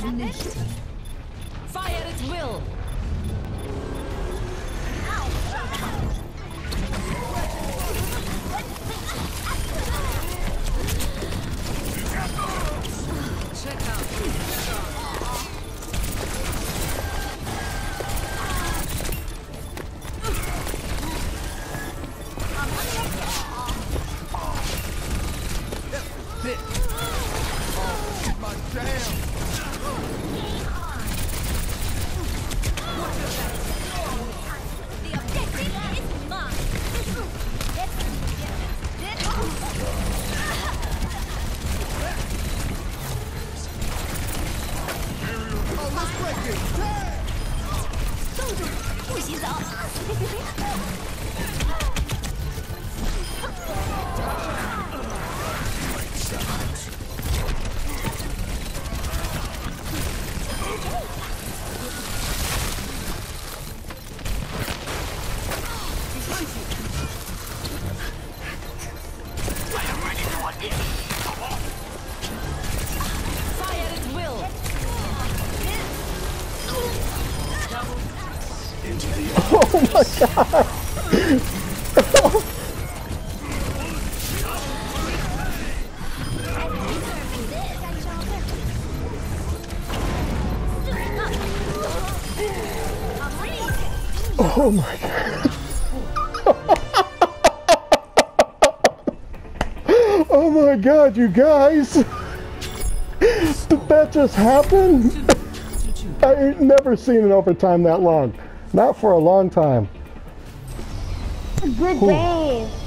Fire at will. Check out. Oh my god! Oh my god! Oh my god, you guys! Did that just happen? I ain't never seen an overtime that long. Not for a long time. Good game.